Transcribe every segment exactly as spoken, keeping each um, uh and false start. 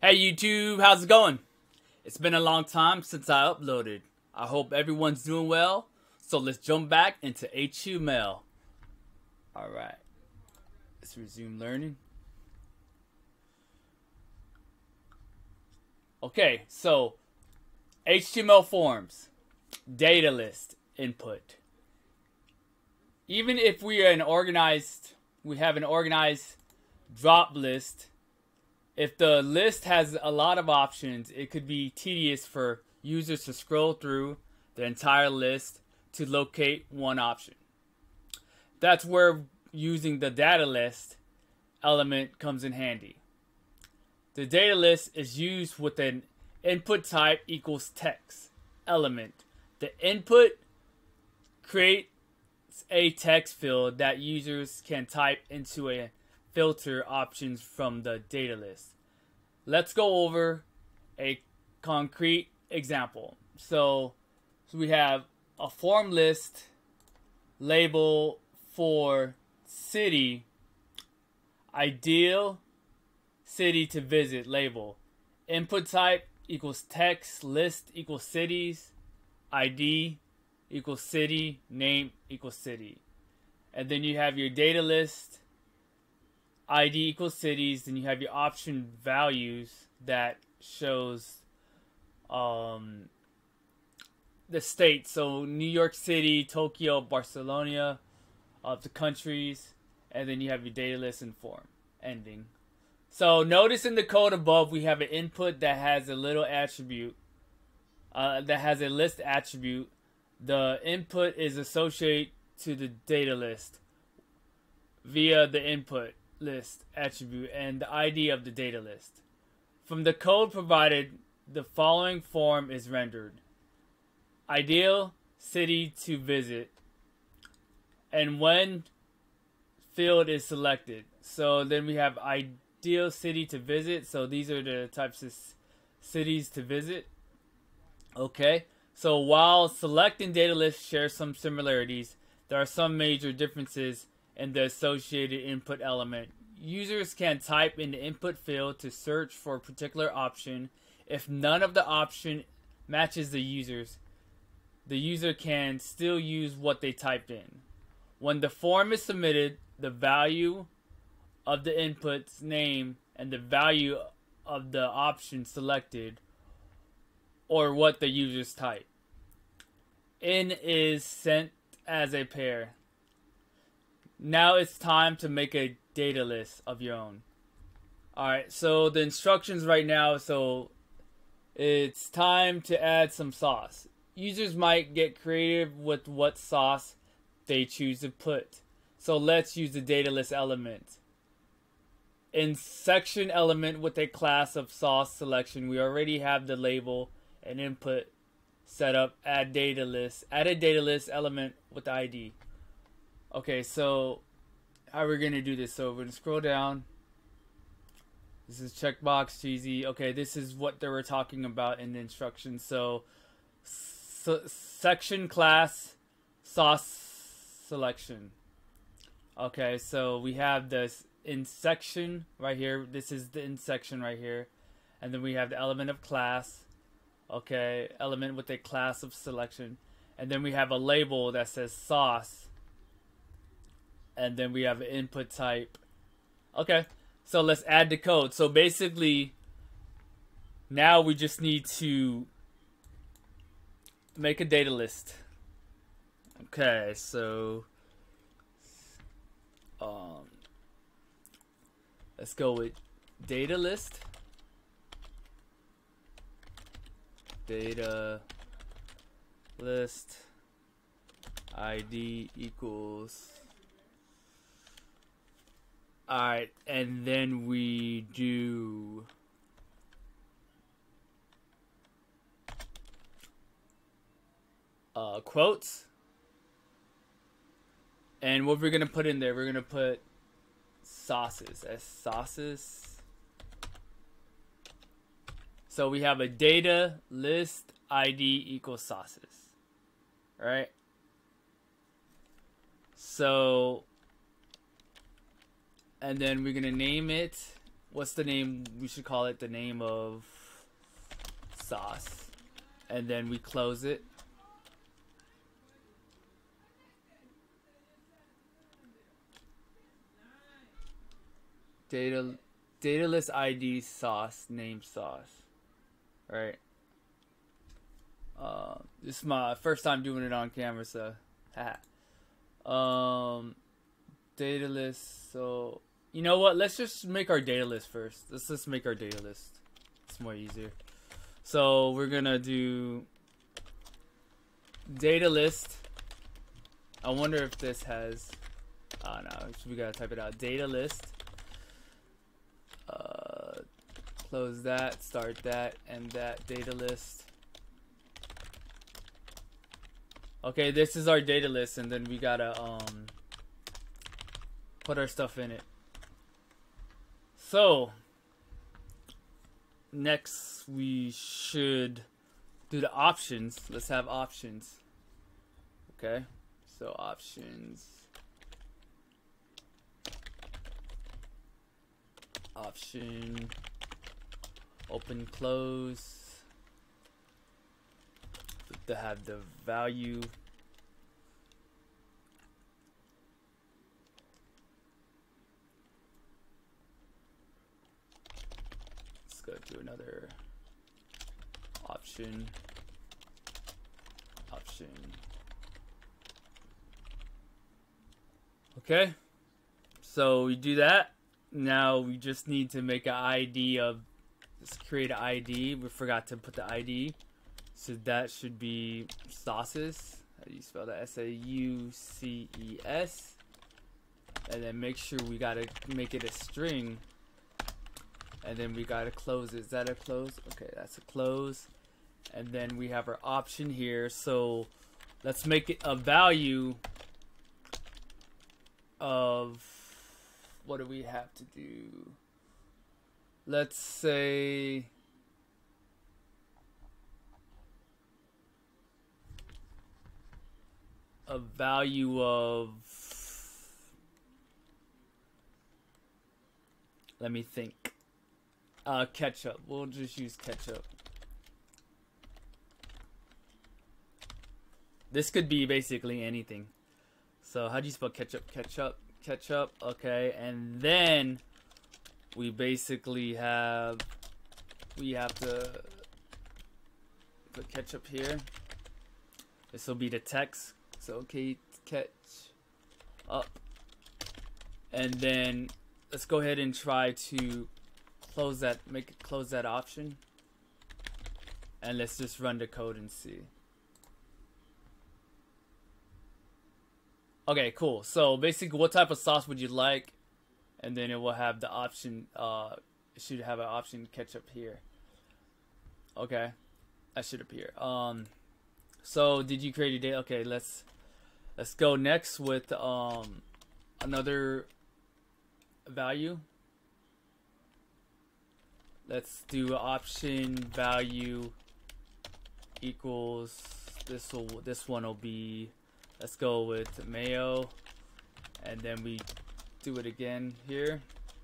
Hey YouTube, how's it going? It's been a long time since I uploaded. I hope everyone's doing well. So let's jump back into H T M L. Alright, let's resume learning. Okay, so H T M L forms, Datalist Input. Even if we are an organized, we have an organized drop list. If the list has a lot of options, it could be tedious for users to scroll through the entire list to locate one option. That's where using the data list element comes in handy. The data list is used with an input type equals text element. The input creates a text field that users can type into a filter options from the data list. Let's go over a concrete example. So, so we have a form list label for city, ideal city to visit label. Input type equals text, list equals cities, I D equals city, name equals city. And then you have your data list, I D equals cities, then you have your option values that shows um, the state. So New York City, Tokyo, Barcelona, of the countries, and then you have your data list and form ending. So notice in the code above we have an input that has a little attribute, uh, that has a list attribute. The input is associated to the data list via the input list attribute and the I D of the data list. From the code provided, the following form is rendered: ideal city to visit, and when field is selected. So then we have ideal city to visit. So these are the types of cities to visit. Okay. So while select and data list share some similarities, there are some major differences in the associated input element. Users can type in the input field to search for a particular option. If none of the option matches the users, the user can still use what they typed in. When the form is submitted, the value of the input's name and the value of the option selected, or what the users type in, is sent as a pair. Now it's time to make a data list of your own. Alright, so the instructions right now, so it's time to add some sauce. Users might get creative with what sauce they choose to put. So let's use the data list element. In section element with a class of sauce selection, we already have the label and input set up. Add data list. Add a data list element with the I D. Okay, so how are we going to do this? So we're going to scroll down. This is checkbox, cheesy. Okay, this is what they were talking about in the instructions. So, so section class sauce selection. Okay, so we have this in section right here. This is the in section right here. And then we have the element of class. Okay, element with a class of selection. And then we have a label that says sauce. And then we have an input type. Okay, so let's add the code. So basically, now we just need to make a data list. Okay, so um, let's go with data list. Data list I D equals. Alright, and then we do uh, quotes. And what we're going to put in there, we're going to put sauces as sauces. So we have a data list I D equals sauces. Alright. So, and then we're going to name it what's the name? We should call it the name of sauce. And then we close it. Data, Datalist I D sauce, name sauce. Right. Uh, this is my first time doing it on camera, so um, data list. So you know what? Let's just make our data list first. Let's just make our data list. It's more easier. So we're gonna do data list. I wonder if this has. Oh no, we gotta type it out. Data list. Uh, close that. Start that. End that. Data list. Okay, this is our data list, and then we gotta um put our stuff in it. So next we should do the options. Let's have options. Okay, so options. Option. Open, close. To have the value. Let's go to another option. Option. Okay. So we do that. Now we just need to make an I D of. Let's create an I D. We forgot to put the I D. So that should be sauces. How do you spell that? S A U C E S. And then make sure we gotta make it a string. And then we gotta close it. Is that a close? Okay, that's a close. And then we have our option here. So let's make it a value of, what do we have to do? Let's say a value of, let me think, uh, ketchup. We'll just use ketchup. This could be basically anything. So how do you spell ketchup? Ketchup, ketchup. Okay, and then we basically have, we have to put ketchup here. This will be the text. So okay, catch up, and then let's go ahead and try to close that, make it close that option, and let's just run the code and see. Okay, cool. So basically, what type of sauce would you like? And then it will have the option. Uh, it should have an option ketchup here. Okay, that should appear. Um, so did you create a data? Okay, let's. Let's go next with um, another value. Let's do option value equals, this will this one will be, let's go with mayo, and then we do it again here.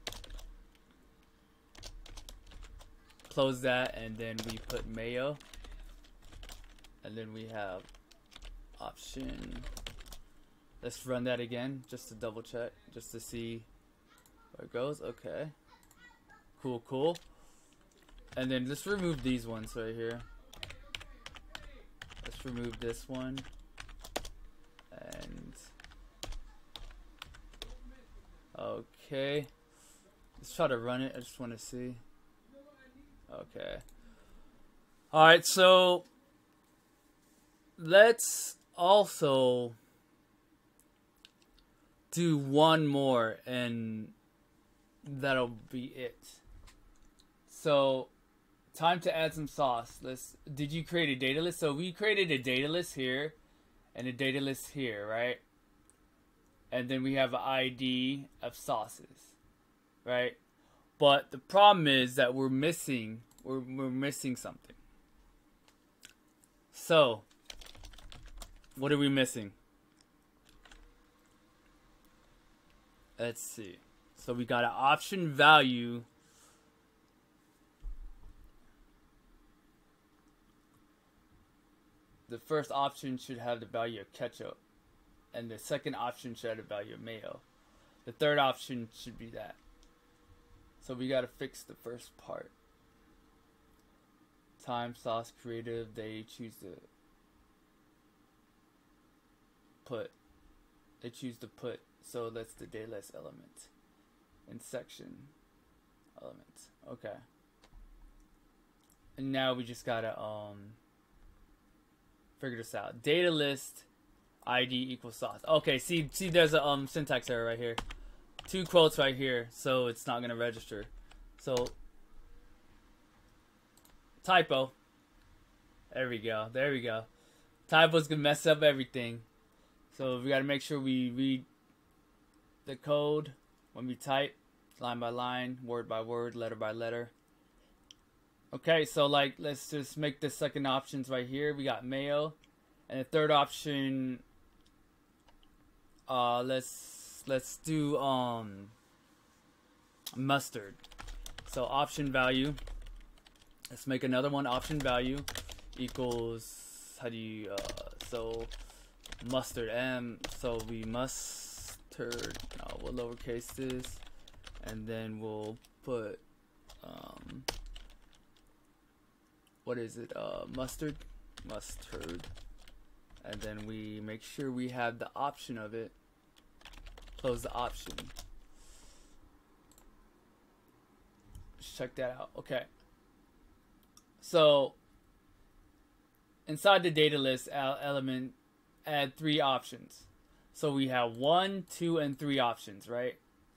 Close that, and then we put mayo, and then we have option. Let's run that again just to double check, just to see where it goes. Okay, cool, cool. And then let's remove these ones right here. Let's remove this one, and okay, let's try to run it. I just want to see. Okay, all right, so let's also do one more, and that'll be it. So time to add some sauce. Let's, did you create a data list? So we created a data list here and a data list here, right? And then we have an I D of sauces, right? But the problem is that we're missing, we're, we're missing something. So what are we missing? Let's see. So we got an option value the first option should have the value of ketchup, and the second option should have the value of mayo. The third option should be that. So we gotta fix the first part. Time, sauce, creative, they choose to put. They choose to put. So that's the datalist element. In section element. Okay. And now we just gotta um figure this out. Data list I D equals sauce. Okay, see see there's a um syntax error right here. Two quotes right here, so it's not gonna register. So typo. There we go. There we go. Typo's gonna mess up everything. So we gotta make sure we read the code when we type, line by line, word by word, letter by letter. Okay, so like let's just make the second options right here. We got mayo, and the third option. Uh, let's let's do um mustard. So option value. Let's make another one. Option value equals, how do you uh so mustard m. So we mustard. Uh, we'll lowercase this, and then we'll put um what is it? Uh, mustard, mustard, and then we make sure we have the option of it. Close the option. Let's check that out. Okay. So inside the data list element, add three options. So we have one, two, and three options, right?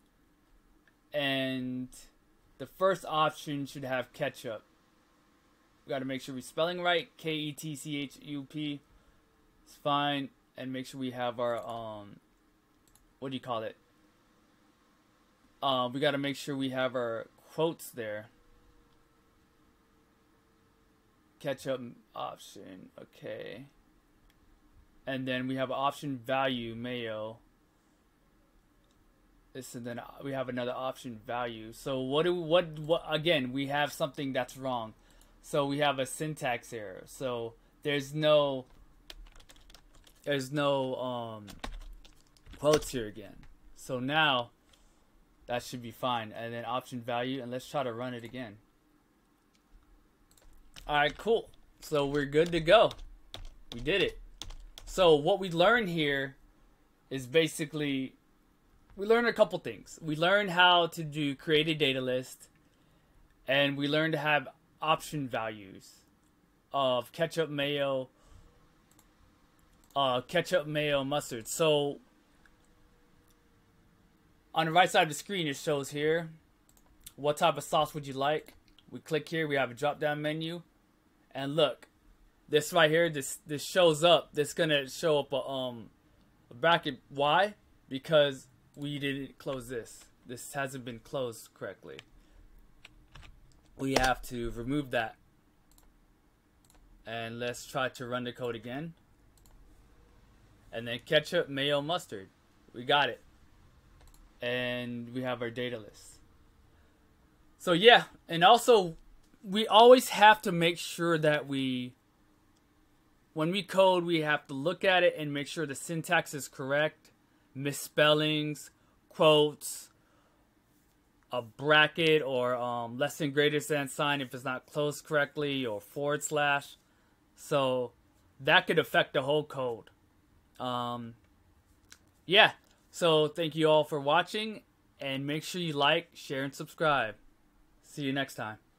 And the first option should have ketchup. We got to make sure we're spelling right. K E T C H U P. It's fine. And make sure we have our um what do you call it? Uh, we got to make sure we have our quotes there. Ketchup option, okay. And then we have an option value, mayo. This, and then we have another option value. So what do what what again? We have something that's wrong. So we have a syntax error. So there's no there's no um quotes here again. So now that should be fine. And then option value, and let's try to run it again. Alright, cool. So we're good to go. We did it. So what we learned here is basically, we learned a couple things. We learned how to do create a data list, and we learned to have option values of ketchup, mayo, uh, ketchup, mayo, mustard. So on the right side of the screen, it shows here what type of sauce would you like. We click here, we have a drop down menu, and look, this right here, this this shows up. This gonna show up a um a bracket. Why? Because we didn't close this. This hasn't been closed correctly. We have to remove that. And let's try to run the code again. And then ketchup, mayo, mustard. We got it. And we have our data list. So yeah, and also we always have to make sure that we, when we code, we have to look at it and make sure the syntax is correct. Misspellings, quotes, a bracket, or um, less than greater than sign if it's not closed correctly, or forward slash. So that could affect the whole code. Um, yeah. So thank you all for watching, and make sure you like, share, and subscribe. See you next time.